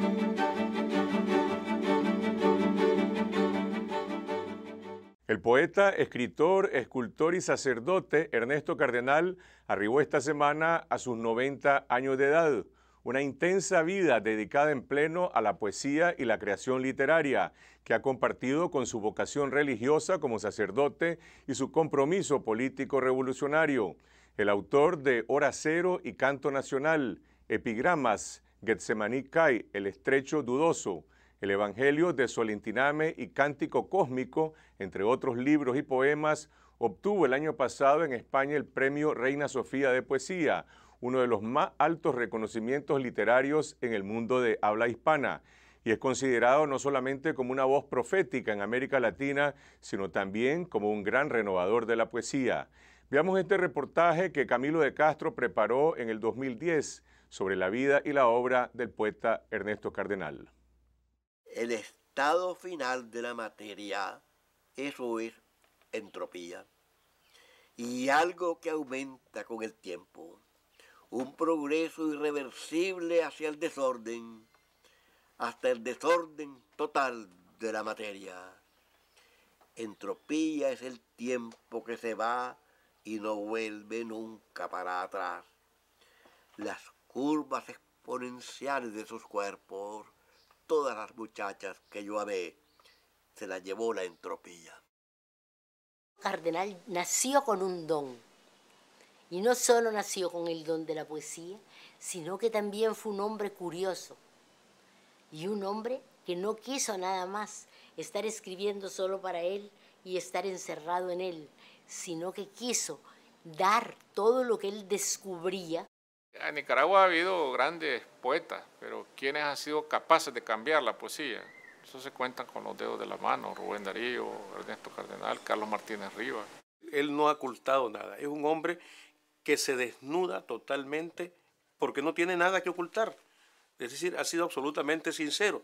El poeta, escritor, escultor y sacerdote Ernesto Cardenal arribó esta semana a sus 90 años de edad. Una intensa vida dedicada en pleno a la poesía y la creación literaria, que ha compartido con su vocación religiosa como sacerdote y su compromiso político revolucionario. El autor de Hora Cero y Canto Nacional, Epigramas, Getsemaní Kai, El Estrecho Dudoso, El Evangelio de Solintiname y Cántico Cósmico, entre otros libros y poemas, obtuvo el año pasado en España el premio Reina Sofía de Poesía, uno de los más altos reconocimientos literarios en el mundo de habla hispana, y es considerado no solamente como una voz profética en América Latina, sino también como un gran renovador de la poesía. Veamos este reportaje que Camilo de Castro preparó en el 2010 sobre la vida y la obra del poeta Ernesto Cardenal. El estado final de la materia, eso es entropía, y algo que aumenta con el tiempo, un progreso irreversible hacia el desorden, hasta el desorden total de la materia. Entropía es el tiempo que se va y no vuelve nunca para atrás. Las curvas exponenciales de sus cuerpos, todas las muchachas que yo amé, se las llevó la entropía. Cardenal nació con un don, y no solo nació con el don de la poesía, sino que también fue un hombre curioso, y un hombre que no quiso nada más estar escribiendo solo para él y estar encerrado en él, sino que quiso dar todo lo que él descubría. En Nicaragua ha habido grandes poetas, pero ¿quiénes han sido capaces de cambiar la poesía? Eso se cuentan con los dedos de la mano: Rubén Darío, Ernesto Cardenal, Carlos Martínez Rivas. Él no ha ocultado nada, es un hombre que se desnuda totalmente porque no tiene nada que ocultar. Es decir, ha sido absolutamente sincero.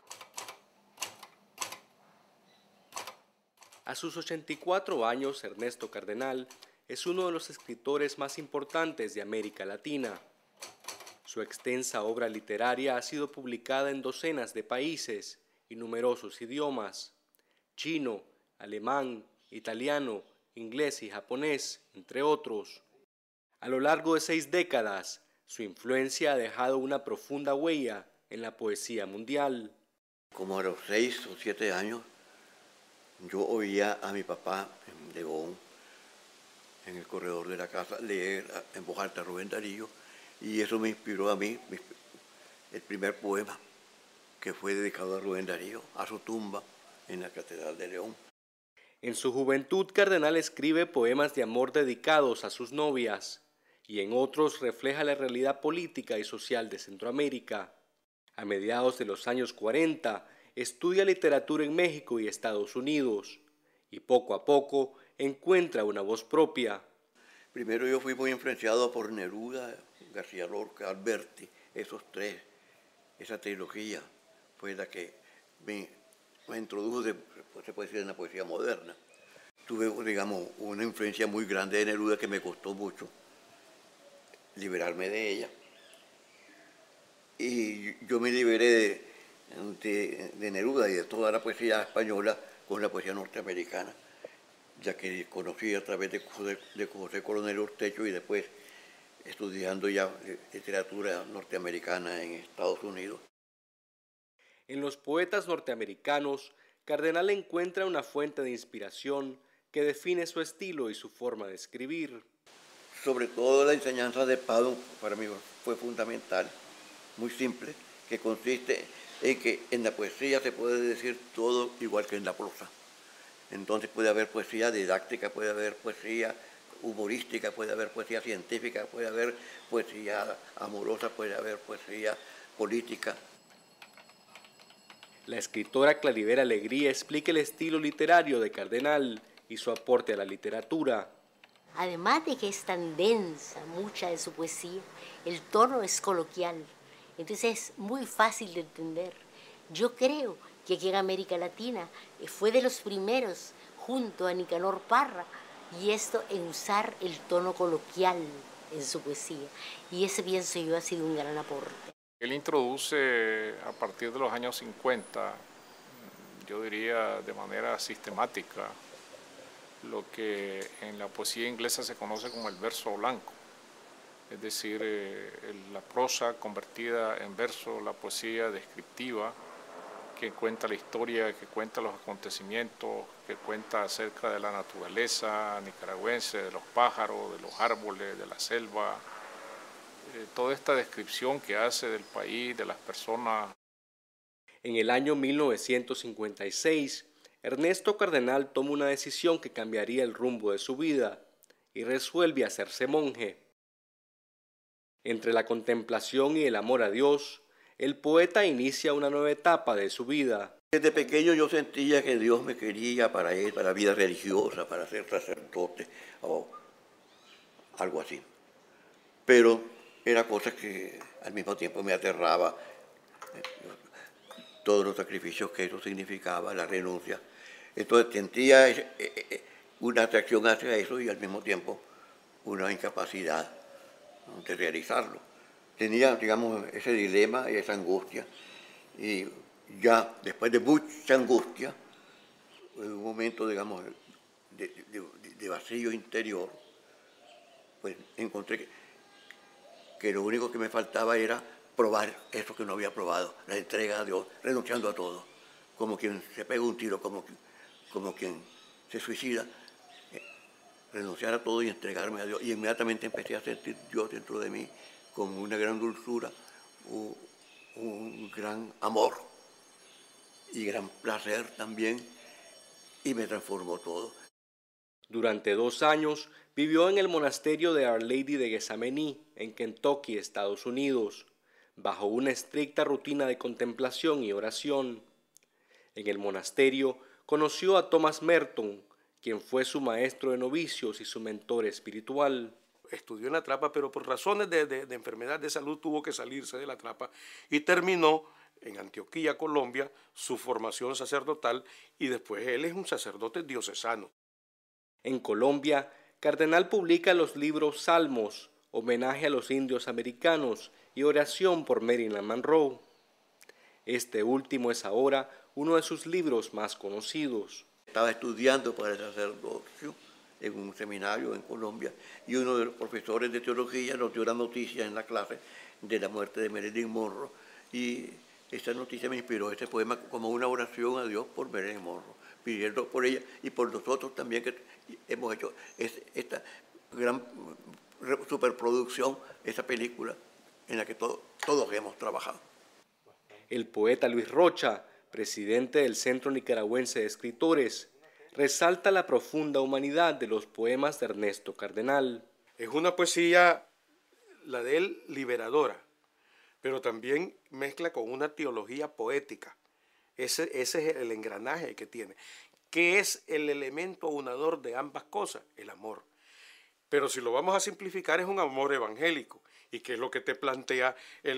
A sus 84 años, Ernesto Cardenal es uno de los escritores más importantes de América Latina. Su extensa obra literaria ha sido publicada en docenas de países y numerosos idiomas: chino, alemán, italiano, inglés y japonés, entre otros. A lo largo de 6 décadas, su influencia ha dejado una profunda huella en la poesía mundial. Como a los 6 o 7 años, yo oía a mi papá en León, en el corredor de la casa, leer en voz alta a Rubén Darío, y eso me inspiró a mí el primer poema, que fue dedicado a Rubén Darío, a su tumba en la Catedral de León. En su juventud, Cardenal escribe poemas de amor dedicados a sus novias, y en otros refleja la realidad política y social de Centroamérica. A mediados de los años 40, estudia literatura en México y Estados Unidos, y poco a poco encuentra una voz propia. Primero yo fui muy influenciado por Neruda, García Lorca, Alberti, esos tres. Esa trilogía fue la que me introdujo, se puede decir, en la poesía moderna. Tuve, digamos, una influencia muy grande de Neruda que me costó mucho liberarme de ella. Y yo me liberé de Neruda y de toda la poesía española con la poesía norteamericana, ya que conocí a través de José Coronel Urtecho y después estudiando ya literatura norteamericana en Estados Unidos. En los poetas norteamericanos, Cardenal encuentra una fuente de inspiración que define su estilo y su forma de escribir. Sobre todo la enseñanza de Pado para mí fue fundamental, muy simple, que consiste en que en la poesía se puede decir todo igual que en la prosa. Entonces puede haber poesía didáctica, puede haber poesía humorística, puede haber poesía científica, puede haber poesía amorosa, puede haber poesía política. La escritora Claribel Alegría explica el estilo literario de Cardenal y su aporte a la literatura. Además de que es tan densa mucha de su poesía, el tono es coloquial, entonces es muy fácil de entender. Yo creo que aquí en América Latina fue de los primeros, junto a Nicanor Parra, y esto en usar el tono coloquial en su poesía. Y ese, pienso yo, ha sido un gran aporte. Él introduce a partir de los años 50, yo diría de manera sistemática, lo que en la poesía inglesa se conoce como el verso blanco, es decir, la prosa convertida en verso, la poesía descriptiva, que cuenta la historia, que cuenta los acontecimientos, que cuenta acerca de la naturaleza nicaragüense, de los pájaros, de los árboles, de la selva, toda esta descripción que hace del país, de las personas. En el año 1956, Ernesto Cardenal toma una decisión que cambiaría el rumbo de su vida y resuelve hacerse monje. Entre la contemplación y el amor a Dios, el poeta inicia una nueva etapa de su vida. Desde pequeño yo sentía que Dios me quería para él, para la vida religiosa, para ser sacerdote o algo así. Pero era cosa que al mismo tiempo me aterraba, todos los sacrificios que eso significaba, la renuncia. Entonces sentía una atracción hacia eso y al mismo tiempo una incapacidad de realizarlo. Tenía, digamos, ese dilema y esa angustia. Y ya después de mucha angustia, en un momento, digamos, de vacío interior, pues encontré que lo único que me faltaba era probar eso que no había probado, la entrega a Dios, renunciando a todo, como quien se pega un tiro, como quien se suicida, renunciar a todo y entregarme a Dios. Y inmediatamente empecé a sentir Dios dentro de mí con una gran dulzura, un gran amor y gran placer también, y me transformó todo. Durante 2 años vivió en el monasterio de Our Lady de Gethsemani, en Kentucky, Estados Unidos, bajo una estricta rutina de contemplación y oración. En el monasterio conoció a Thomas Merton, quien fue su maestro de novicios y su mentor espiritual. Estudió en la Trapa, pero por razones de enfermedad de salud tuvo que salirse de la Trapa y terminó en Antioquía, Colombia, su formación sacerdotal, y después él es un sacerdote diocesano. En Colombia, Cardenal publica los libros Salmos, Homenaje a los Indios Americanos y Oración por Marilyn Monroe. Este último es ahora uno de sus libros más conocidos. Estaba estudiando para el sacerdocio en un seminario en Colombia y uno de los profesores de teología nos dio la noticia en la clase de la muerte de Marilyn Monroe, y esa noticia me inspiró este poema como una oración a Dios por Marilyn Monroe, pidiendo por ella y por nosotros también que hemos hecho esta gran superproducción, esa película en la que todos hemos trabajado. El poeta Luis Rocha, presidente del Centro Nicaragüense de Escritores, resalta la profunda humanidad de los poemas de Ernesto Cardenal. Es una poesía, la de él, liberadora, pero también mezcla con una teología poética. Ese es el engranaje que tiene. ¿Qué es el elemento unador de ambas cosas? El amor. Pero si lo vamos a simplificar, es un amor evangélico. ¿Y qué es lo que te plantea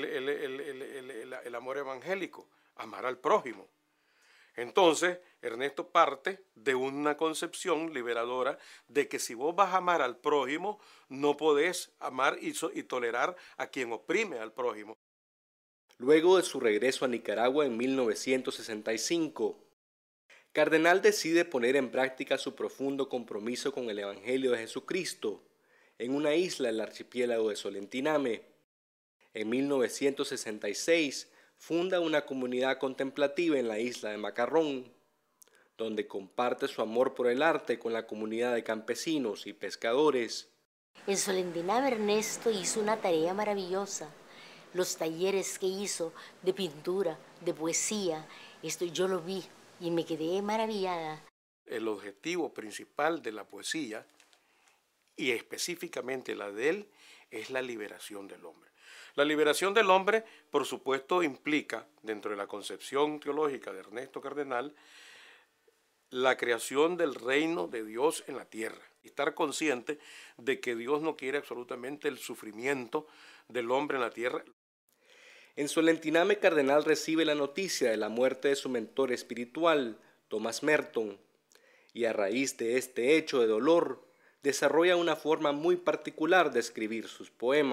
el amor evangélico? Amar al prójimo. Entonces, Ernesto parte de una concepción liberadora de que si vos vas a amar al prójimo, no podés amar y tolerar a quien oprime al prójimo. Luego de su regreso a Nicaragua en 1965, Cardenal decide poner en práctica su profundo compromiso con el Evangelio de Jesucristo en una isla del archipiélago de Solentiname. En 1966 funda una comunidad contemplativa en la isla de Macarrón, donde comparte su amor por el arte con la comunidad de campesinos y pescadores. En Solentiname Ernesto hizo una tarea maravillosa. Los talleres que hizo de pintura, de poesía, esto yo lo vi y me quedé maravillada. El objetivo principal de la poesía, y específicamente la de él, es la liberación del hombre. La liberación del hombre, por supuesto, implica, dentro de la concepción teológica de Ernesto Cardenal, la creación del reino de Dios en la tierra. Estar consciente de que Dios no quiere absolutamente el sufrimiento del hombre en la tierra. En Solentiname, Cardenal recibe la noticia de la muerte de su mentor espiritual, Thomas Merton, y a raíz de este hecho de dolor, desarrolla una forma muy particular de escribir sus poemas.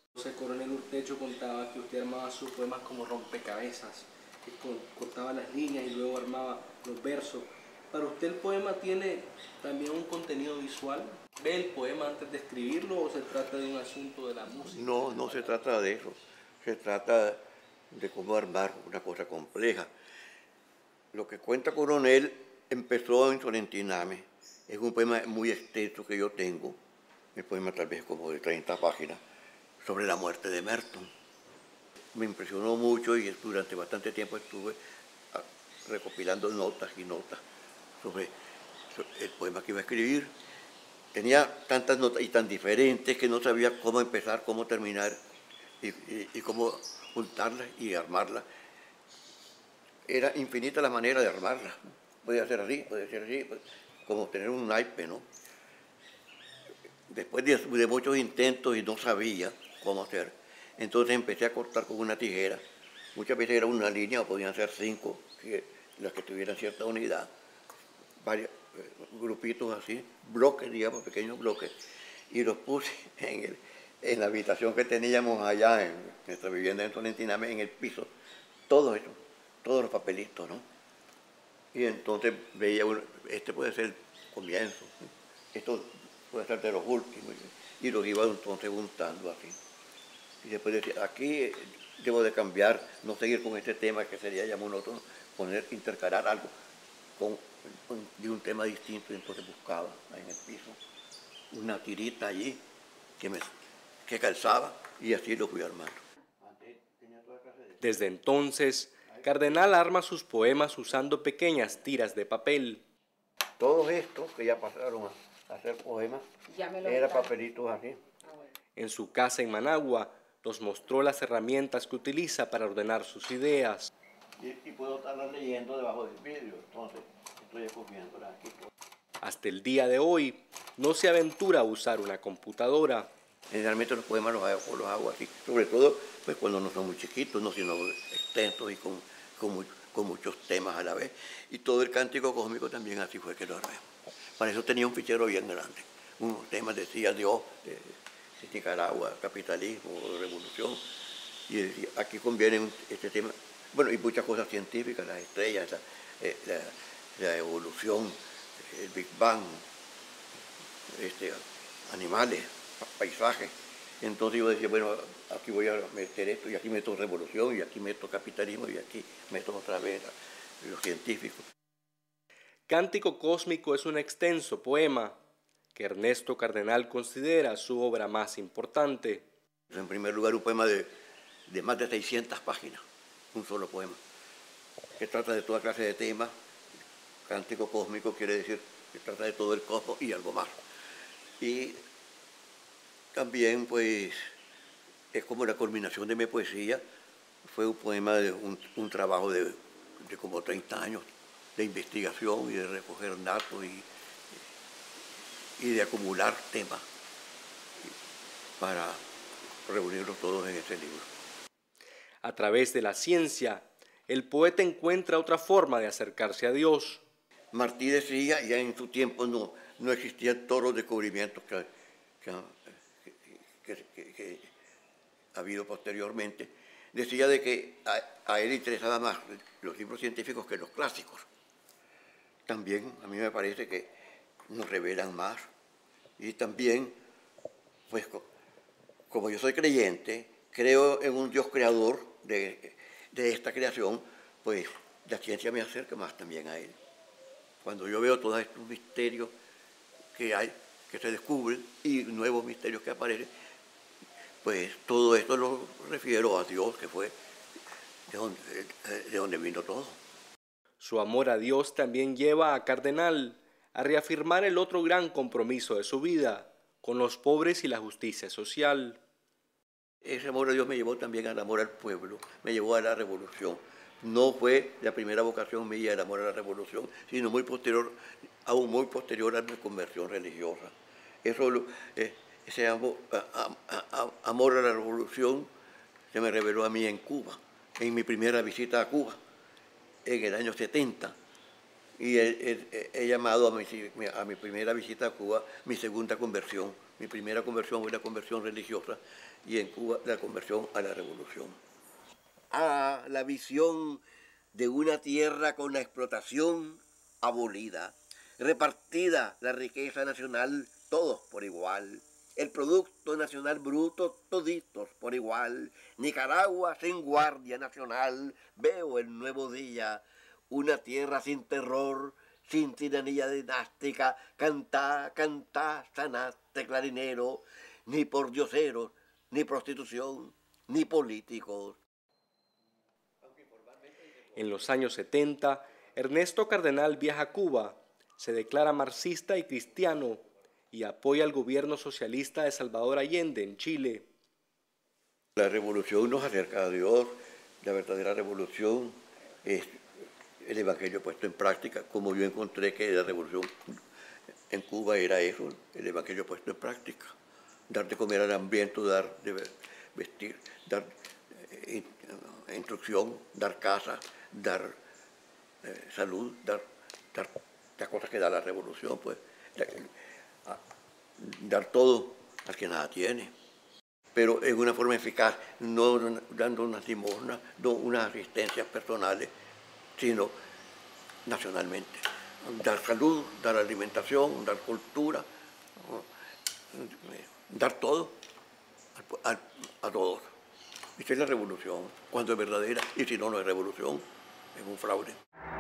José Coronel Urtecho contaba que usted armaba sus poemas como rompecabezas, que cortaba las líneas y luego armaba los versos. ¿Para usted el poema tiene también un contenido visual? ¿Ve el poema antes de escribirlo o se trata de un asunto de la música? No, no se trata de eso. Se trata de cómo armar una cosa compleja. Lo que cuenta Coronel empezó en Solentiname. Es un poema muy extenso que yo tengo. El poema tal vez como de 30 páginas, sobre la muerte de Merton. Me impresionó mucho y durante bastante tiempo estuve recopilando notas y notas sobre el poema que iba a escribir. Tenía tantas notas y tan diferentes que no sabía cómo empezar, cómo terminar y cómo juntarlas y armarlas. Era infinita la manera de armarlas. Podía ser así, como tener un naipe, ¿no? Después de muchos intentos y no sabía cómo hacer, entonces empecé a cortar con una tijera. Muchas veces era una línea o podían ser 5, las que tuvieran cierta unidad. Varios grupitos así, bloques, digamos, pequeños bloques, y los puse en la habitación que teníamos allá en nuestra vivienda en Solentiname, en el piso, todo eso, todos los papelitos, ¿no? Y entonces veía uno, este puede ser el comienzo, esto puede ser de los últimos, y los iba entonces juntando así. Y después decía, aquí debo de cambiar, no seguir con este tema que sería ya monótono, intercalar algo de un tema distinto, y entonces buscaba ahí en el piso una tirita allí que calzaba y así lo fui armando. Desde entonces, Cardenal arma sus poemas usando pequeñas tiras de papel. Todos estos que ya pasaron a hacer poemas, eran papelitos así. En su casa en Managua, nos mostró las herramientas que utiliza para ordenar sus ideas. Y puedo estarlas leyendo debajo del vidrio, entonces estoy escogiéndolas aquí. Hasta el día de hoy, no se aventura a usar una computadora. Generalmente los poemas los hago así, sobre todo pues, cuando no son muy chiquitos, no, sino extensos y con muchos temas a la vez. Y todo el cántico cósmico también así fue que lo armé. Para eso tenía un fichero bien grande. Unos temas decía Dios, de Nicaragua, capitalismo, revolución. Y decía, aquí conviene este tema, bueno, y muchas cosas científicas, las estrellas, la evolución, el Big Bang, animales, paisajes. Entonces yo decía, bueno, aquí voy a meter esto, y aquí meto revolución, y aquí meto capitalismo, y aquí meto otra vez los científicos. Cántico Cósmico es un extenso poema que Ernesto Cardenal considera su obra más importante. En primer lugar, un poema de más de 600 páginas, un solo poema, que trata de toda clase de temas. Cántico Cósmico quiere decir que trata de todo el cosmos y algo más. Y también, pues, es como la culminación de mi poesía. Fue un poema de un trabajo de como 30 años de investigación y de recoger datos y de acumular temas para reunirlos todos en ese libro. A través de la ciencia, el poeta encuentra otra forma de acercarse a Dios. Martí decía, ya en su tiempo no existían todos los descubrimientos que ha habido posteriormente, decía de que a él le interesaban más los libros científicos que los clásicos. También a mí me parece que nos revelan más. Y también, pues, como yo soy creyente, creo en un Dios creador de esta creación, pues la ciencia me acerca más también a Él. Cuando yo veo todos estos misterios que hay, que se descubren, y nuevos misterios que aparecen, pues todo esto lo refiero a Dios, que fue de donde vino todo. Su amor a Dios también lleva a Cardenal a reafirmar el otro gran compromiso de su vida, con los pobres y la justicia social. Ese amor a Dios me llevó también al amor al pueblo, me llevó a la revolución. No fue la primera vocación mía el amor a la revolución, sino aún muy posterior a mi conversión religiosa. Ese amor a la revolución se me reveló a mí en Cuba, en mi primera visita a Cuba, en el año 70. Y he llamado a mi primera visita a Cuba mi segunda conversión, Mi primera conversión fue la conversión religiosa y en Cuba la conversión a la revolución. A la visión de una tierra con la explotación abolida, repartida la riqueza nacional todos por igual, el Producto Nacional Bruto toditos por igual, Nicaragua sin guardia nacional, veo el nuevo día, una tierra sin terror, sin tiranía dinástica, cantá, cantá, sanaste clarinero, ni por dioseros, ni prostitución, ni políticos. En los años 70, Ernesto Cardenal viaja a Cuba, se declara marxista y cristiano y apoya al gobierno socialista de Salvador Allende en Chile. La revolución nos acerca a Dios, la verdadera revolución es el Evangelio puesto en práctica, como yo encontré que la revolución en Cuba era eso, el Evangelio puesto en práctica. Dar de comer al hambriento, dar de vestir, dar instrucción, dar casa, dar salud, dar las cosas que da la revolución, pues, dar todo al que nada tiene, pero en una forma eficaz, no dando unas limosnas, no unas asistencias personales, sino nacionalmente. Dar salud, dar alimentación, dar cultura, dar todo a todos. Esa es la revolución, cuando es verdadera, y si no, no es revolución, es un fraude.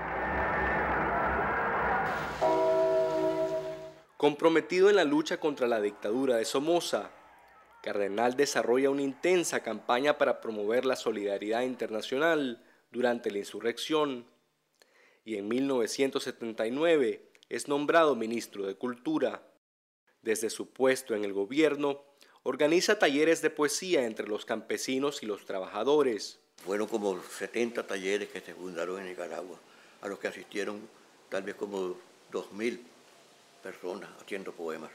Comprometido en la lucha contra la dictadura de Somoza, Cardenal desarrolla una intensa campaña para promover la solidaridad internacional durante la insurrección y en 1979 es nombrado ministro de Cultura. Desde su puesto en el gobierno, organiza talleres de poesía entre los campesinos y los trabajadores. Fueron como 70 talleres que se fundaron en Nicaragua, a los que asistieron tal vez como 2.000 personas haciendo poemas.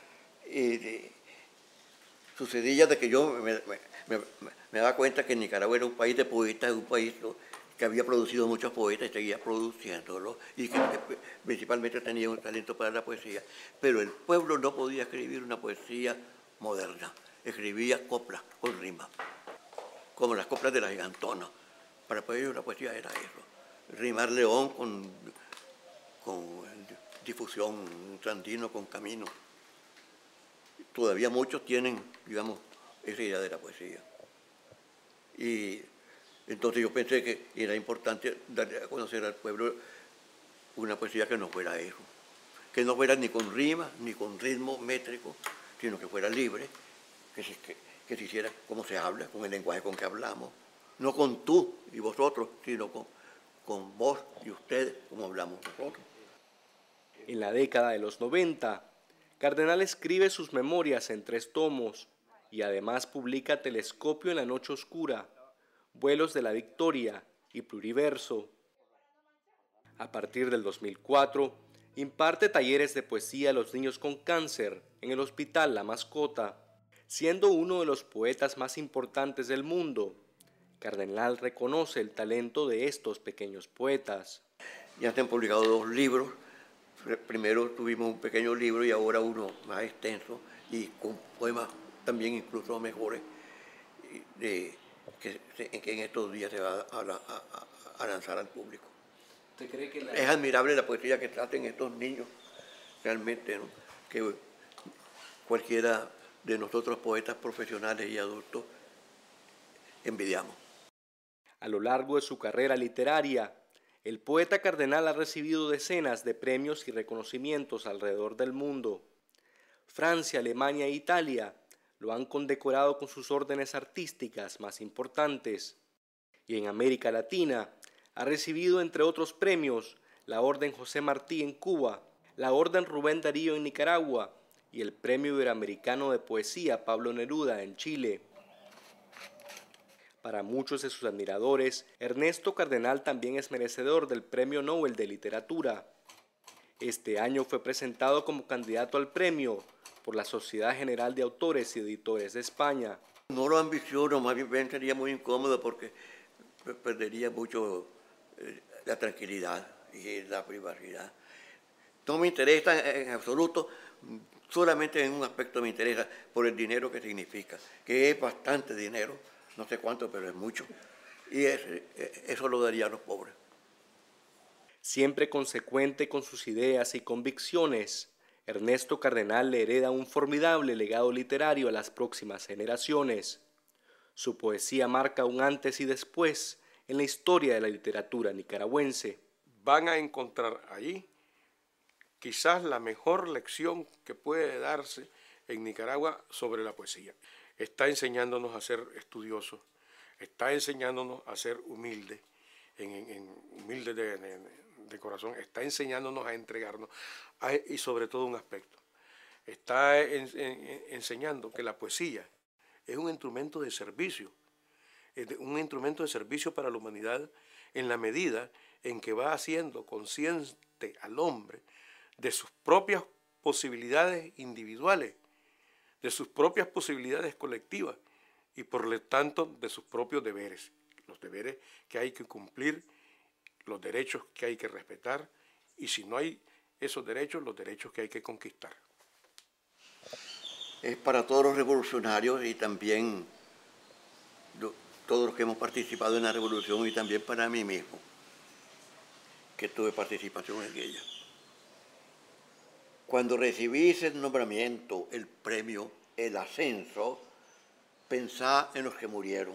Sucedía de que yo me daba cuenta que Nicaragua era un país de poetas, un país que había producido muchos poetas y seguía produciéndolos, y que principalmente tenía un talento para la poesía, pero el pueblo no podía escribir una poesía moderna, escribía coplas con rima, como las coplas de la gigantona. Para poder una poesía era eso, rimar león con difusión, trandino con camino. Todavía muchos tienen, digamos, esa idea de la poesía. Y entonces yo pensé que era importante darle a conocer al pueblo una poesía que no fuera eso, que no fuera ni con rima, ni con ritmo métrico, sino que fuera libre, que se hiciera como se habla, con el lenguaje con que hablamos, no con tú y vosotros, sino con vos y ustedes, como hablamos nosotros. En la década de los 90, Cardenal escribe sus memorias en 3 tomos y además publica Telescopio en la noche oscura, Vuelos de la Victoria y Pluriverso. A partir del 2004, imparte talleres de poesía a los niños con cáncer en el Hospital La Mascota. Siendo uno de los poetas más importantes del mundo, Cardenal reconoce el talento de estos pequeños poetas. Ya se han publicado 2 libros. Primero tuvimos un pequeño libro y ahora uno más extenso y con poemas también incluso mejores que en estos días se va a lanzar al público. ¿Usted cree que Es admirable la poesía que hacen estos niños, realmente, ¿no? Que cualquiera de nosotros poetas profesionales y adultos envidiamos. A lo largo de su carrera literaria, el poeta Cardenal ha recibido decenas de premios y reconocimientos alrededor del mundo. Francia, Alemania e Italia lo han condecorado con sus órdenes artísticas más importantes. Y en América Latina ha recibido, entre otros premios, la Orden José Martí en Cuba, la Orden Rubén Darío en Nicaragua y el Premio Iberoamericano de Poesía Pablo Neruda en Chile. Para muchos de sus admiradores, Ernesto Cardenal también es merecedor del Premio Nobel de Literatura. Este año fue presentado como candidato al premio por la Sociedad General de Autores y Editores de España. No lo ambiciono, más bien sería muy incómodo porque perdería mucho la tranquilidad y la privacidad. No me interesa en absoluto solamente en un aspecto me interesa, por el dinero que significa, que es bastante dinero, no sé cuánto, pero es mucho, y eso lo daría a los pobres. Siempre consecuente con sus ideas y convicciones, Ernesto Cardenal le hereda un formidable legado literario a las próximas generaciones. Su poesía marca un antes y después en la historia de la literatura nicaragüense. Van a encontrar allí quizás la mejor lección que puede darse en Nicaragua sobre la poesía. Está enseñándonos a ser estudiosos, está enseñándonos a ser humildes, humildes de corazón, está enseñándonos a entregarnos, y sobre todo un aspecto, está enseñando que la poesía es un instrumento de servicio, para la humanidad en la medida en que va haciendo consciente al hombre de sus propias posibilidades individuales, de sus propias posibilidades colectivas y por lo tanto de sus propios deberes, los deberes que hay que cumplir, los derechos que hay que respetar y si no hay esos derechos, los derechos que hay que conquistar. Es para todos los revolucionarios y también todos los que hemos participado en la revolución y también para mí mismo, que tuve participación en ella. Cuando recibís el nombramiento, el premio, el ascenso, pensá en los que murieron.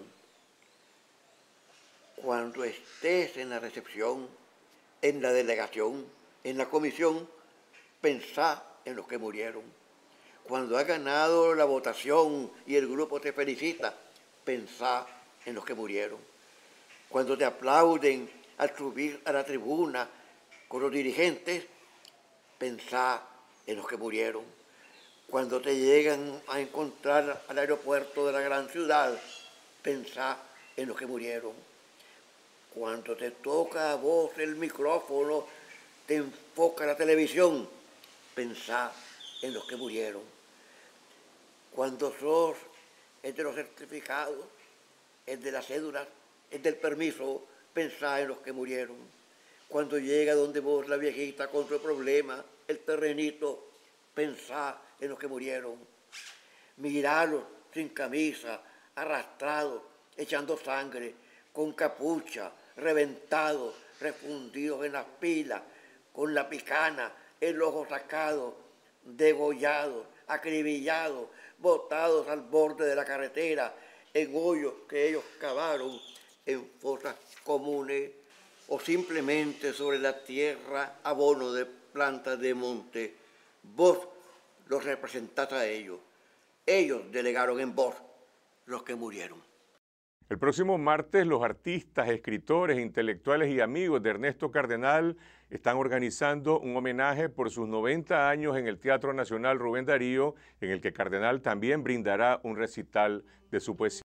Cuando estés en la recepción, en la delegación, en la comisión, pensá en los que murieron. Cuando has ganado la votación y el grupo te felicita, pensá en los que murieron. Cuando te aplauden al subir a la tribuna con los dirigentes, pensá en los que murieron. Cuando te llegan a encontrar al aeropuerto de la gran ciudad, pensá en los que murieron. Cuando te toca a vos el micrófono, te enfoca la televisión, pensá en los que murieron. Cuando sos el de los certificados, el de las cédulas, el del permiso, pensá en los que murieron. Cuando llega donde vos la viejita con su problema, el terrenito, pensá en los que murieron. Miralos sin camisa, arrastrados, echando sangre, con capucha, reventados, refundidos en las pilas, con la picana, el ojo sacado, degollados, acribillados, botados al borde de la carretera, en hoyos que ellos cavaron, en fosas comunes, o simplemente sobre la tierra, abono de plantas de monte. Vos los representás a ellos. Ellos delegaron en vos los que murieron. El próximo martes, los artistas, escritores, intelectuales y amigos de Ernesto Cardenal están organizando un homenaje por sus 90 años en el Teatro Nacional Rubén Darío, en el que Cardenal también brindará un recital de su poesía.